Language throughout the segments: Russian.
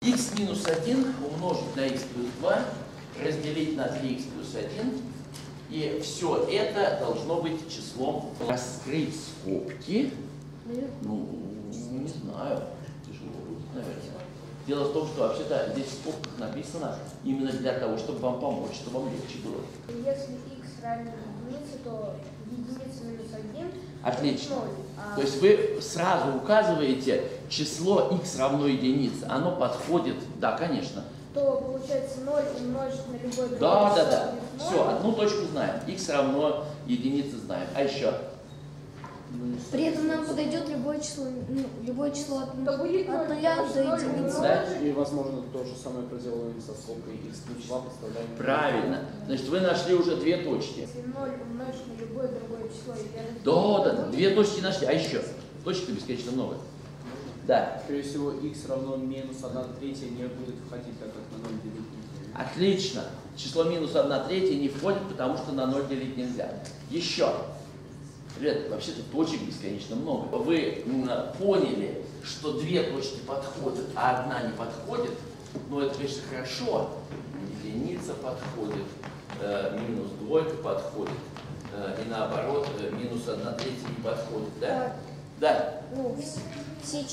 x минус 1 умножить на x плюс 2, разделить на 3x плюс 1. И все это должно быть числом. Раскрыть скобки. Ну, не знаю. Тяжело будет, наверное. Дело в том, что вообще-то здесь в скобках написано именно для того, чтобы вам помочь, чтобы вам легче было. Если x равен единице, то единица минус 1. Отлично. 0, То есть вы сразу указываете число x равно единице. Оно подходит, да, конечно. То получается 0 умножить на любой другой Да. число. Все, одну точку знаем. X равно единице знаем. А еще? При этом нам подойдет любое число от 0 То будет до 0 единицы. Да? И, возможно, то же самое проделываем со скобкой x плюс 2, подставляем. Правильно. Значит, вы нашли уже две точки. Если 0 умножить на любое другое число и разделить Да, две точки нашли. А еще? Точек-то бесконечно много. Да. Скорее всего, x равно минус 1/3 не будет входить, так как на 0 делить нельзя. Отлично. Число минус 1/3 не входит, потому что на 0 делить нельзя. Еще. Ребята, вообще-то точек бесконечно много. Вы поняли, что две точки подходят, а одна не подходит. Ну, это, конечно, хорошо. Единица подходит, минус двойка подходит. И наоборот, минус 1/3 не подходит. Да? Да. Ну, все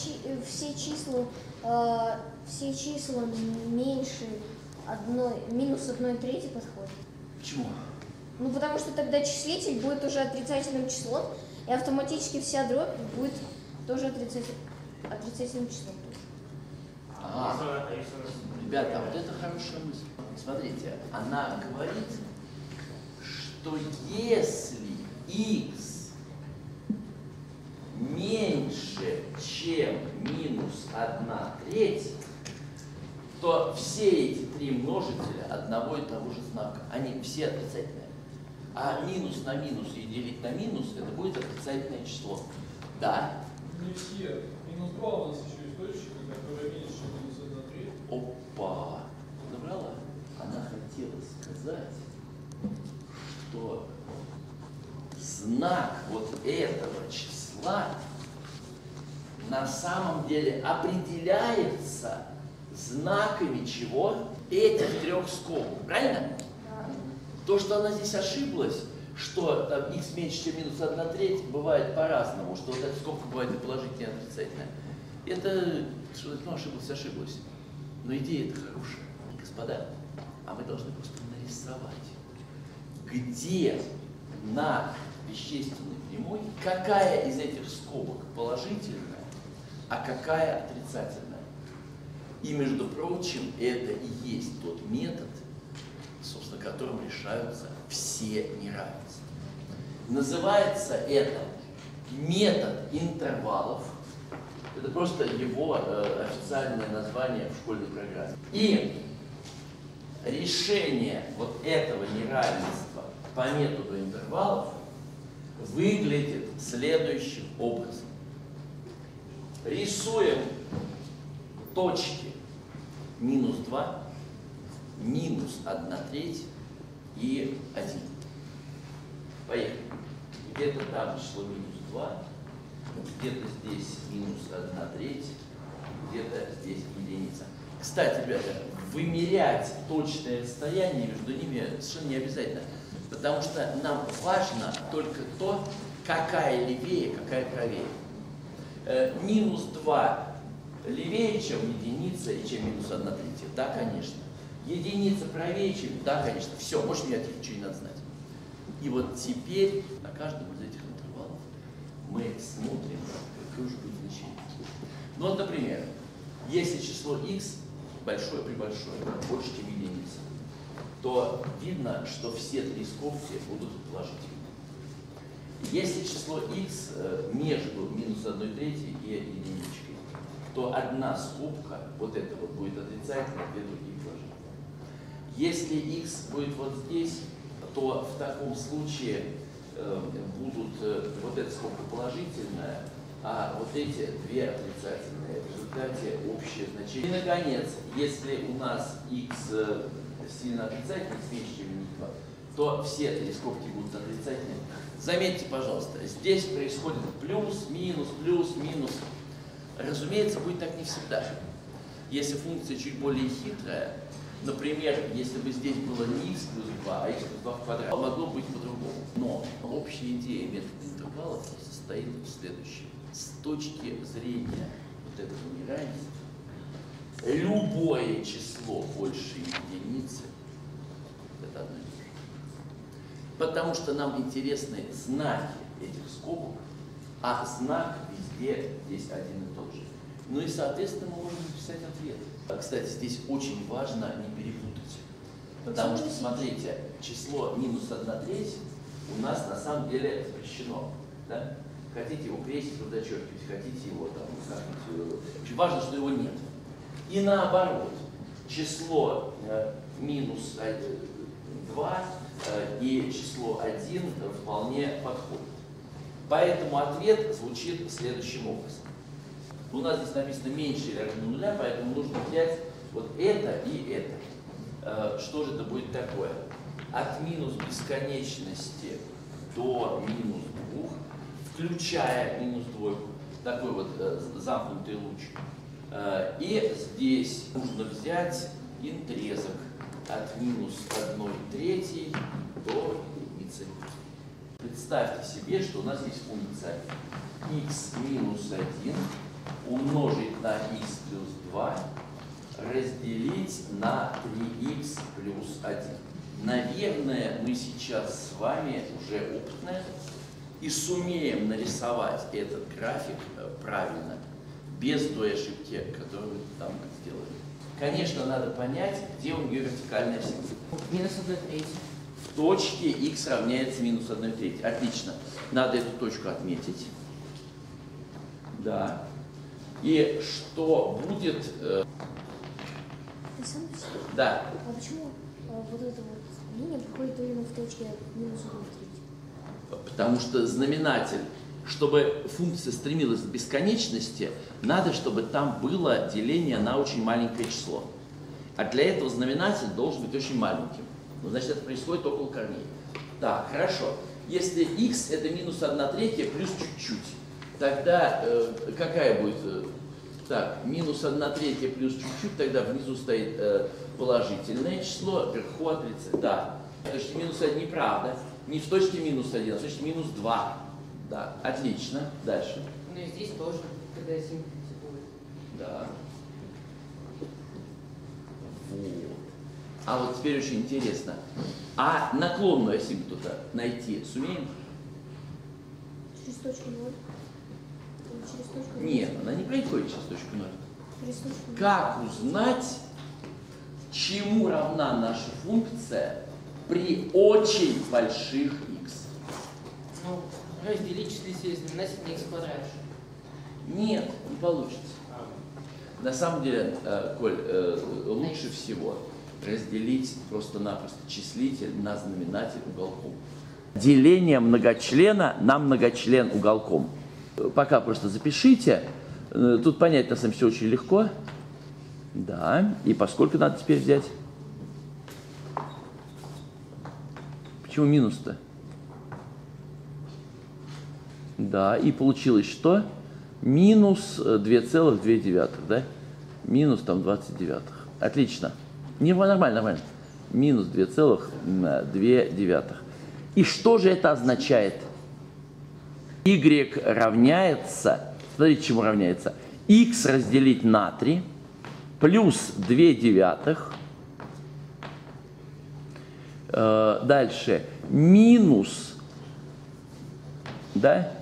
числа меньше минус 1/3 подходят. Почему? Ну, потому что тогда числитель будет уже отрицательным числом, и автоматически вся дробь будет тоже отрицательным числом. Ребята, вот это хорошая мысль. Смотрите, она говорит, что если x меньше, чем минус 1/3, то все эти три множителя одного и того же знака. Они все отрицательные. А минус на минус и делить на минус, это будет отрицательное число. Да? Не все. Минус 2 у нас еще источник, который меньше, чем минус 1/3. Опа! Забрала? Она хотела сказать, что знак вот этого числа на самом деле определяется знаками чего? Этих трех скобок. Правильно? То, что она здесь ошиблась, что там x меньше, чем минус 1/3, бывает по-разному, что вот эта скобка бывает и положительная, и отрицательная. Это, что ну, ошиблась. Но идея-то хорошая. Господа, а мы должны просто нарисовать, где на вещественной прямой, какая из этих скобок положительная, а какая отрицательная. И, между прочим, это и есть тот метод, собственно, которым решаются все неравенства. Называется это метод интервалов. Это просто его официальное название в школьной программе. И решение вот этого неравенства по методу интервалов выглядит следующим образом. Рисуем точки минус 2, минус 1/3 и 1. Поехали. Где-то там число минус 2, где-то здесь минус 1/3, где-то здесь единица. Кстати, ребята, вымерять точное расстояние между ними совершенно не обязательно, потому что нам важно только то, какая левее, какая правее. Минус 2 левее, чем единица и чем минус 1/3. Да, конечно. Единица правее, чем... Да, конечно. Все, можешь менять, ничего не надо знать. И вот теперь на каждом из этих интервалов мы смотрим, какое же будет значение. Ну вот, например, если число x большое при большое, больше, чем единица, то видно, что все три скобки будут положительными. Если число x между минус 1/3 и единичкой, то одна скобка, вот эта вот, будет отрицательная, две другие положительные. Если x будет вот здесь, то в таком случае будут вот эта скобка положительная, а вот эти две отрицательные. В результате общее значение. И, наконец, если у нас x сильно отрицательный, меньше, чем минус 2, то все три скобки будут отрицательные. Заметьте, пожалуйста, здесь происходит плюс, минус, плюс, минус. Разумеется, будет так не всегда. Если функция чуть более хитрая, например, если бы здесь было не x плюс 2, а x плюс 2 в квадрате, могло быть по-другому. Но общая идея метода интервалов состоит в следующем. С точки зрения вот этого неравенства, любое число больше единицы – это одно и то же. Потому что нам интересны знаки этих скобок, а знак везде здесь один и тот же. Ну и, соответственно, мы можем написать ответ. Кстати, здесь очень важно не перепутать. Потому что, смотрите, число минус 1/3 у нас на самом деле запрещено. Да? Хотите его крестить, зачеркивать, хотите его там как-нибудь. Очень важно, что его нет. И наоборот, число минус 2 и число 1 вполне подходят. Поэтому ответ звучит следующим образом. У нас здесь написано меньше или равно нуля, поэтому нужно взять вот это и это. Что же это будет такое? От минус бесконечности до минус 2, включая минус 2, такой вот замкнутый луч. И здесь нужно взять интрезок от минус 1/3 до единицы. Представьте себе, что у нас есть функция x минус 1 умножить на x плюс 2 разделить на 3x плюс 1. Наверное, мы сейчас с вами уже опытные и сумеем нарисовать этот график правильно, без той ошибки, которую вы там сделали. Конечно, надо понять, где у нее вертикальная ось. Минус 1/3. В точке x равняется минус 1/3. Отлично. Надо эту точку отметить. Да. И что будет... Да. А почему вот эта вот линия проходит именно в точке минус 1/3? Потому что знаменатель, чтобы функция стремилась к бесконечности, надо, чтобы там было деление на очень маленькое число. А для этого знаменатель должен быть очень маленьким. Ну, значит, это происходит около корней. Так, хорошо. Если x это минус 1/3 плюс чуть-чуть, тогда какая будет? Так, минус 1/3 плюс чуть-чуть, тогда внизу стоит положительное число, вверху отрицательное. Да, в точке минус 1 неправда. Не в точке минус 1, а в точке минус 2. Да, отлично. Дальше. Ну и здесь тоже, когда синтез будет. Да. Вот. А вот теперь очень интересно. А наклонную асимптоту найти сумеем? Через точку 0. Через точку 0. Нет, она не происходит через точку 0. Через точку 0. Как узнать, чему равна наша функция при очень больших x? Ну, разделить числитель знаменатель на x квадрат. Нет, не получится. На самом деле, Коль, лучше всего разделить просто-напросто числитель на знаменатель уголком. Деление многочлена на многочлен уголком. Пока просто запишите. Тут понять на самом деле все очень легко. Да, и поскольку надо теперь взять? Почему минус-то? Да, и получилось что? Минус 2,2, да? Минус там 29. Отлично. Не, нормально. Минус 2,2. И что же это означает? Y равняется, смотрите, чему равняется? X разделить на 3 плюс 2/9. Дальше минус, да,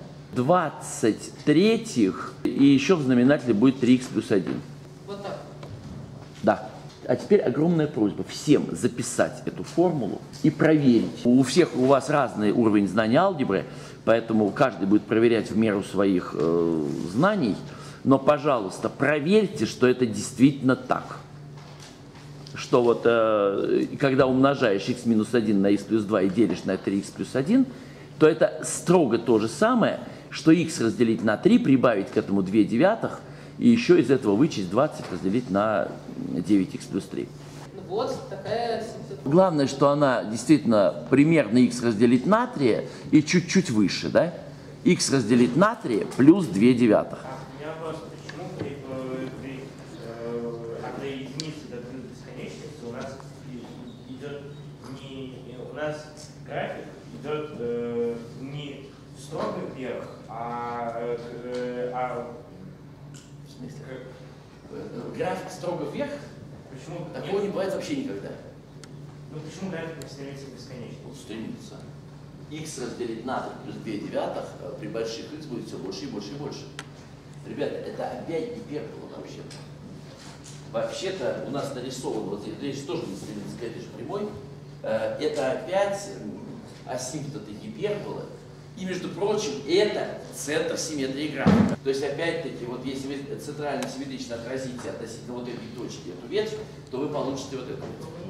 20/3, и еще в знаменателе будет 3x плюс 1. Вот так. Да. А теперь огромная просьба всем записать эту формулу и проверить. У всех у вас разный уровень знания алгебры, поэтому каждый будет проверять в меру своих знаний. Но, пожалуйста, проверьте, что это действительно так. Что вот когда умножаешь x минус 1 на x плюс 2 и делишь на 3x плюс 1, то это строго то же самое, что x разделить на 3, прибавить к этому 2/9, и еще из этого вычесть 20 разделить на 9x плюс 3. Ну вот, такая... Главное, что она действительно примерно x разделить на 3 и чуть-чуть выше, да? X разделить на 3 плюс 2/9. У меня вопрос, почему при В смысле? График строго вверх, Почему? такого не бывает вообще никогда. Ну почему график не стремится к бесконечности? Он стремится. Х разделить на 3 плюс 2 девятых при больших х будет все больше и больше и больше. Ребята, это опять гипербола вообще-то. Вообще-то у нас нарисован, вот здесь речь тоже не стремится к этой же прямой, это опять асимптоты гиперболы. И, между прочим, это центр симметрии графика. То есть, опять-таки, вот если вы центрально симметрично отразите относительно вот этой точки эту ветвь, то вы получите вот эту ветвь.